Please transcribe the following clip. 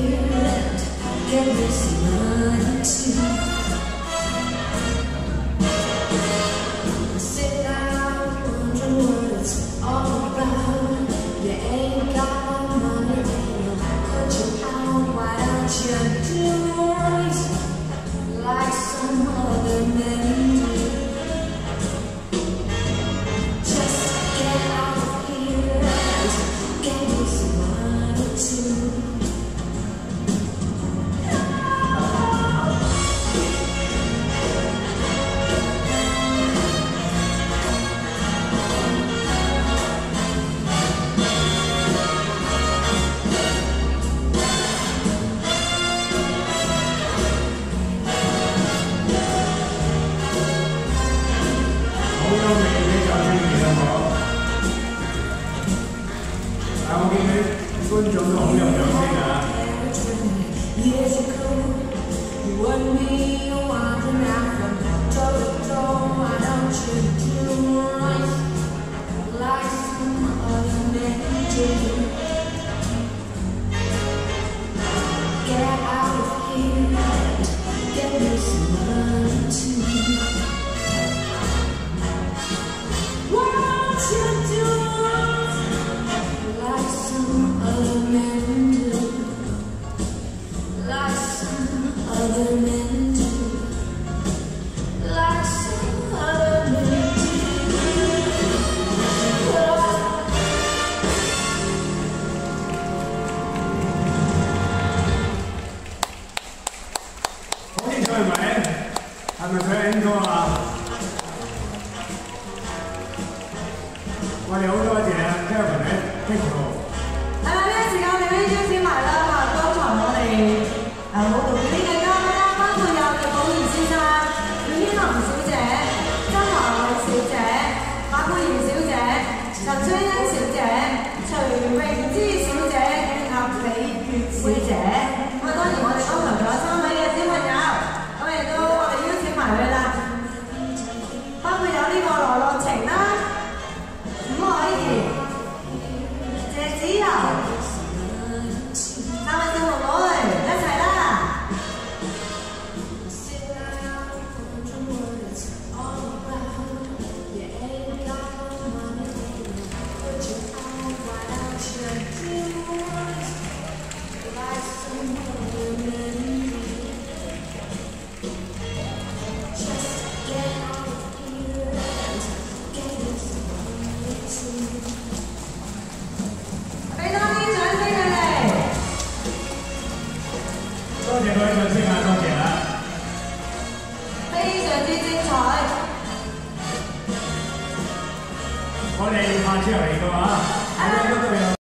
觀眾都好有掌聲啊！係咪佢 N 歌啊？我哋好多謝 Kevin 喺 Pico。係啦，呢個時間我哋都邀請埋啦嚇，剛才我哋舞蹈表演嘅嘉賓啦，包括有葉寶賢先生、廖天林小姐、曾華偉小姐、馬佩賢小姐、陳翠欣小姐、徐詠芝小姐以及李月小姐。